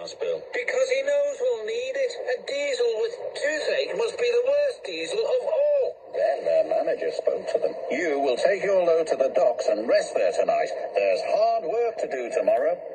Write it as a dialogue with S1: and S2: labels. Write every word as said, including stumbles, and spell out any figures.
S1: ambulance, Bill?
S2: Because he knows we'll need it. A diesel with toothache must be the worst diesel of all.
S3: Then their manager spoke to them. You will take your load to the docks and rest there tonight. There's hard work to do tomorrow.